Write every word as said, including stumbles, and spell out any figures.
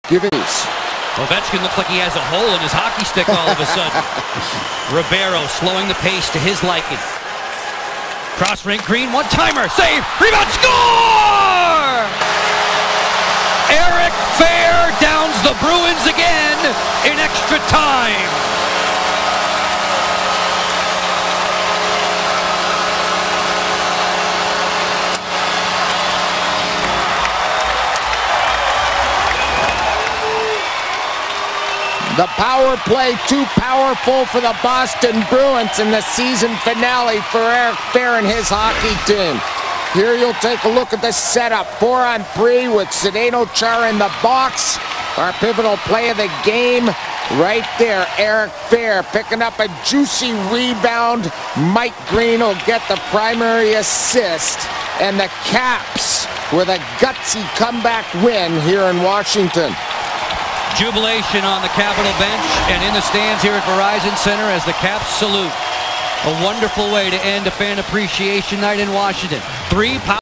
Giving these. Ovechkin looks like he has a hole in his hockey stick all of a sudden. Ribeiro slowing the pace to his liking. Cross rink, Green, one-timer, save, rebound, score! Eric Fehr downs the Bruins again in extra time. The power play too powerful for the Boston Bruins in the season finale for Eric Fehr and his hockey team. Here you'll take a look at the setup. Four on three with Zdeno Chara in the box. Our pivotal play of the game right there. Eric Fehr picking up a juicy rebound. Mike Green will get the primary assist. And the Caps with a gutsy comeback win here in Washington. Jubilation on the Capitol bench and in the stands here at Verizon Center as the Caps salute. A wonderful way to end a fan appreciation night in Washington. Three